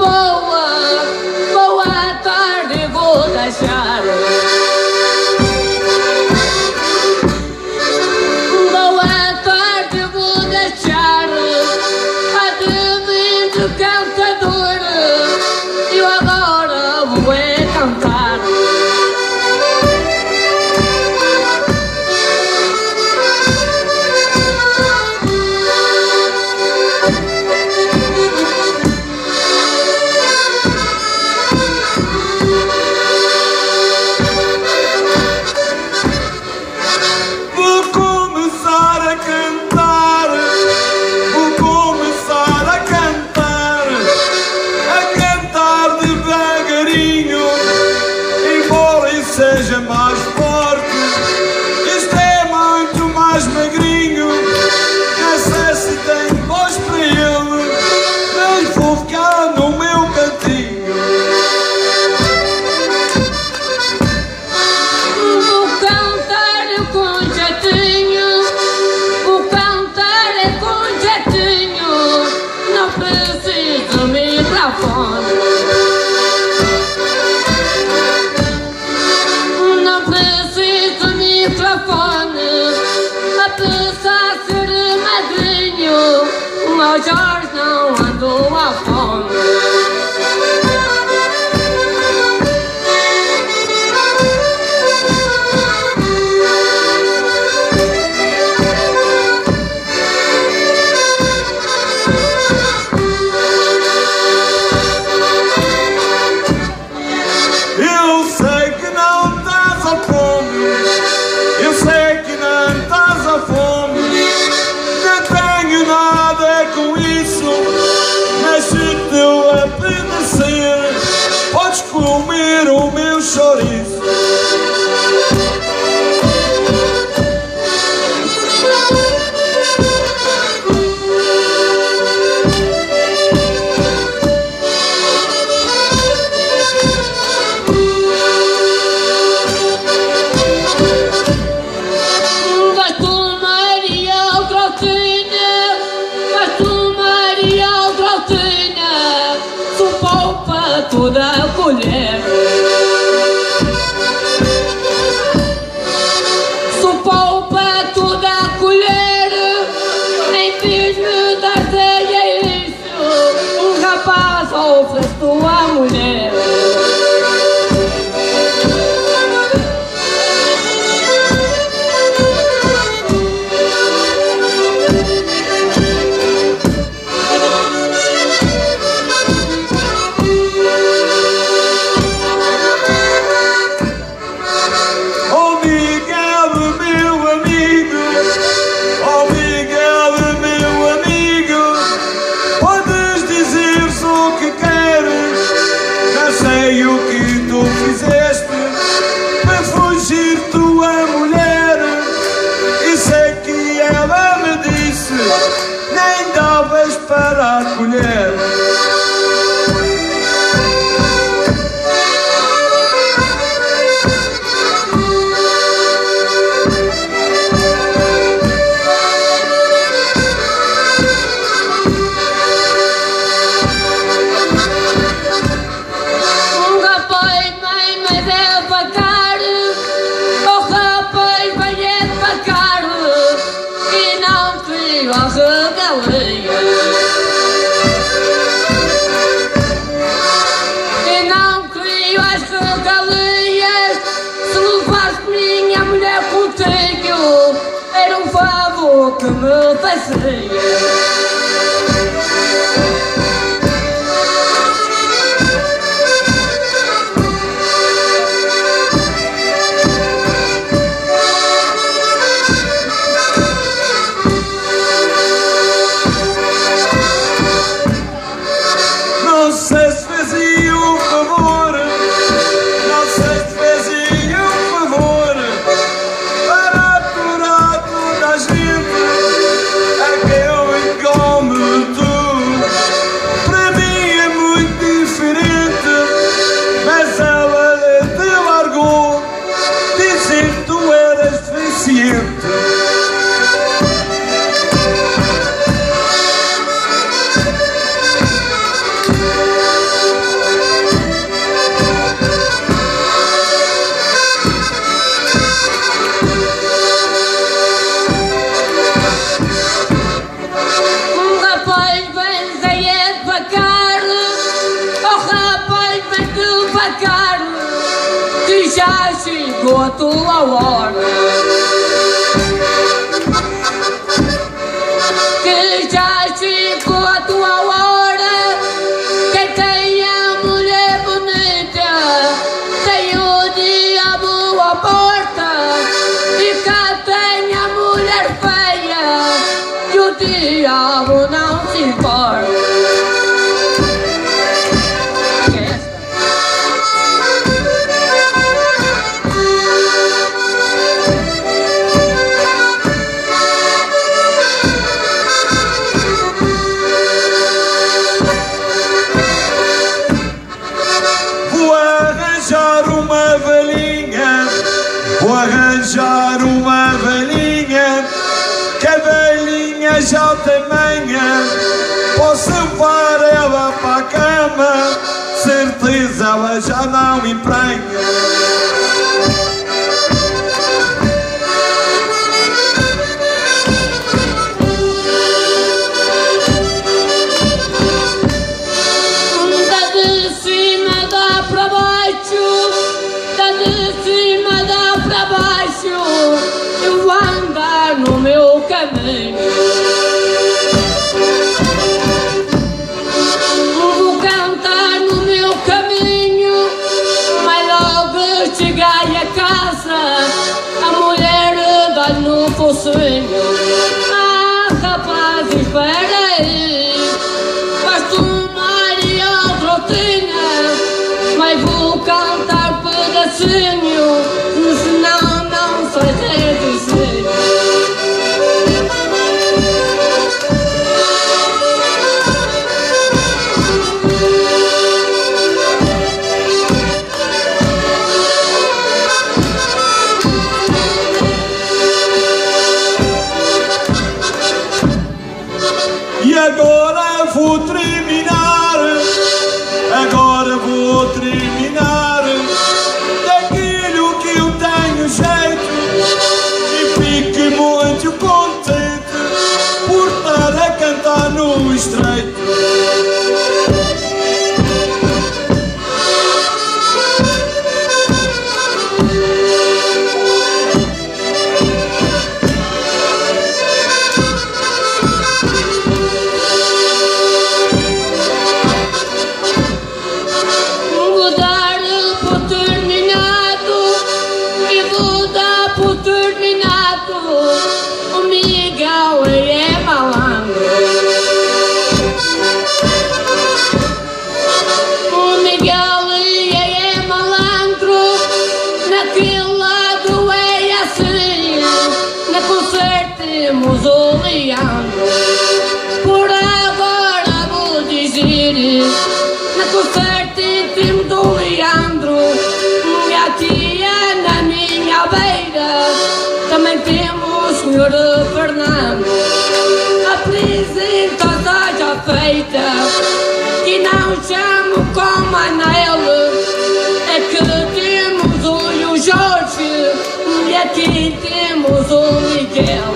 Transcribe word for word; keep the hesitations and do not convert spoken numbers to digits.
boa, boa tarde, vou deixar. Boa tarde, vou deixar. Adivinho cantador, eu agora vou é cantar. Seja mais forte, este é muito mais magrinho. Não sei se tem voz para ele, mas vou ficar no meu cantinho. Vou cantar com jeitinho, vou cantar com jeitinho, não preciso microfone. Apesar de ser magrinho, o meu Jorge não andou à fome. Eu sei que não estás à fome, eu sei que não estás à fome, não tenho nada com isso, mas se teu apetecer, podes comer o meu chouriço. Toda a colher, sopou para toda a colher, nem fiz-me dar ideia isso, um rapaz oferece tua mulher. Sei o que tu fizeste para fugir tua mulher, e sei que ela me disse nem davas para acolher. A regalia, e não crio as regalias. Se levaste minha mulher contigo, era um favor que me fazia. Não sei se fazia um favor, não sei se fazia um favor para aturar toda a gente, aquele a carne, que já chegou a tua hora. Que já chegou a tua hora. Quem tem a mulher bonita tem o diabo à porta. E quem tem a mulher feia, que o diabo não se importa. Vou arranjar uma velhinha, que a velhinha já tem manha. Posso levar ela para a cama, certeza ela já não me emprenha. Eu vou andar no meu caminho, vou cantar no meu caminho, mas logo chegai a casa, a mulher dá-lhe no focinho. Ah, rapaz, espera aí, vais tomar e outra rotina, mas vou cantar pedacinho, senão não fazer dizer. E agora vou terminar, agora vou terminar daquilo que eu tenho jeito, e fique muito contente por estar a cantar no estreito. O Miguel é malandro, o Miguel é malandro, naquele lado é assim, na concertemos o Leandro. Por agora vou dizer, na concertemos o Leandro, minha tia na minha beira, também temos o senhor Fernando. A apresentação já feita, que não chamo como Anel, é que temos o Jorge e aqui temos o Miguel.